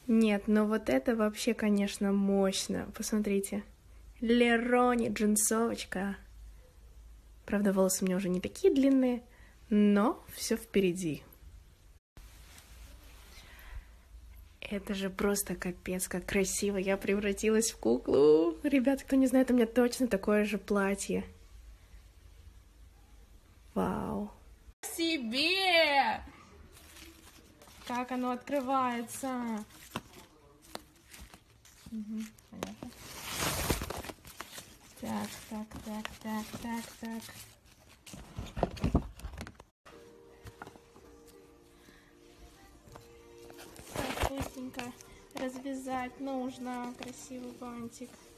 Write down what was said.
Нет, но вот это вообще, конечно, мощно. Посмотрите. Лерони, джинсовочка. Правда, волосы у меня уже не такие длинные, но все впереди. Это же просто капец, как красиво. Я превратилась в куклу. Ребята, кто не знает, у меня точно такое же платье. Вау. Себе! Как оно открывается? Угу, понятно. Так. Так, быстренько развязать нужно красивый бантик.